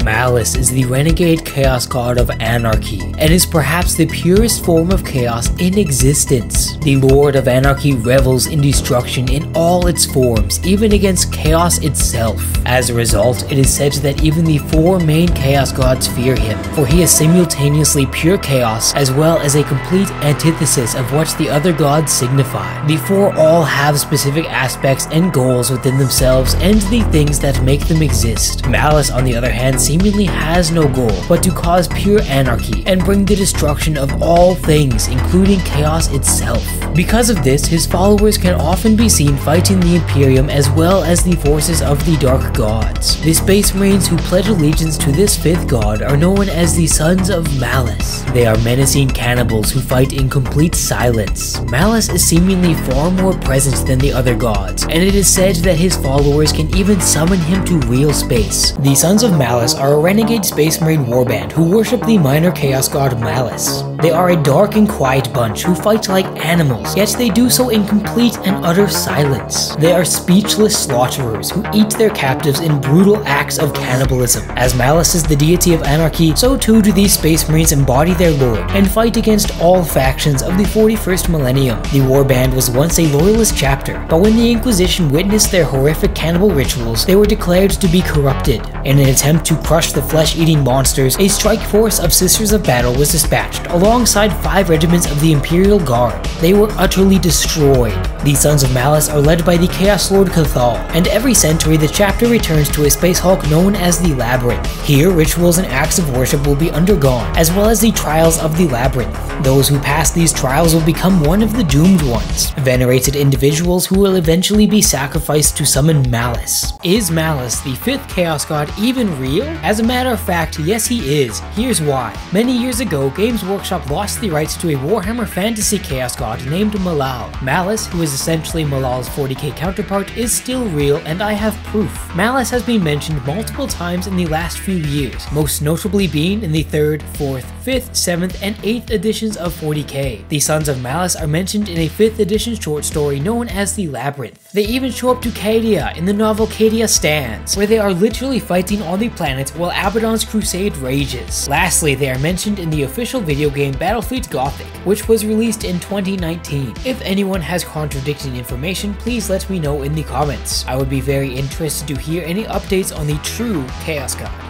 Malus is the renegade chaos god of anarchy, and is perhaps the purest form of chaos in existence. The Lord of Anarchy revels in destruction in all its forms, even against chaos itself. As a result, it is said that even the four main chaos gods fear him, for he is simultaneously pure chaos as well as a complete antithesis of what the other gods signify. The four all have specific aspects and goals within themselves and the things that make them exist. Malus, on the other hand, seemingly has no goal but to cause pure anarchy and bring the destruction of all things, including chaos itself. Because of this, his followers can often be seen fighting the Imperium as well as the forces of the Dark Gods. The Space Marines who pledge allegiance to this fifth god are known as the Sons of Malus. They are menacing cannibals who fight in complete silence. Malus is seemingly far more present than the other gods, and it is said that his followers can even summon him to real space. The Sons of Malus are a renegade Space Marine warband who worship the minor chaos god Malus. They are a dark and quiet bunch who fight like animals, yet they do so in complete and utter silence. They are speechless slaughterers who eat their captives in brutal acts of cannibalism. As Malus is the deity of anarchy, so too do these Space Marines embody their lord and fight against all factions of the 41st millennium. The warband was once a loyalist chapter, but when the Inquisition witnessed their horrific cannibal rituals, they were declared to be corrupted. In an attempt to crush the flesh-eating monsters, a strike force of Sisters of Battle was dispatched, alongside 5 regiments of the Imperial Guard. They were utterly destroyed. The Sons of Malus are led by the Chaos Lord Cathal, and every century the chapter returns to a space hulk known as the Labyrinth. Here, rituals and acts of worship will be undergone, as well as the trials of the Labyrinth. Those who pass these trials will become one of the doomed ones, venerated individuals who will eventually be sacrificed to summon Malus. Is Malus, the 5th Chaos God, even real? As a matter of fact, yes he is. Here's why. Many years ago, Games Workshop lost the rights to a Warhammer Fantasy Chaos God named Malal. Malus, who is essentially Malal's 40k counterpart, is still real, and I have proof. Malus has been mentioned multiple times in the last few years, most notably being in the 3rd, 4th, 5th, 7th, and 8th editions of 40k. The Sons of Malus are mentioned in a 5th edition short story known as The Labyrinth. They even show up to Cadia in the novel Cadia Stands, where they are literally fighting on the planet while Abaddon's crusade rages. Lastly, they are mentioned in the official video game Battlefleet Gothic, which was released in 2019. If anyone has contradicting information, please let me know in the comments. I would be very interested to hear any updates on the true Chaos God.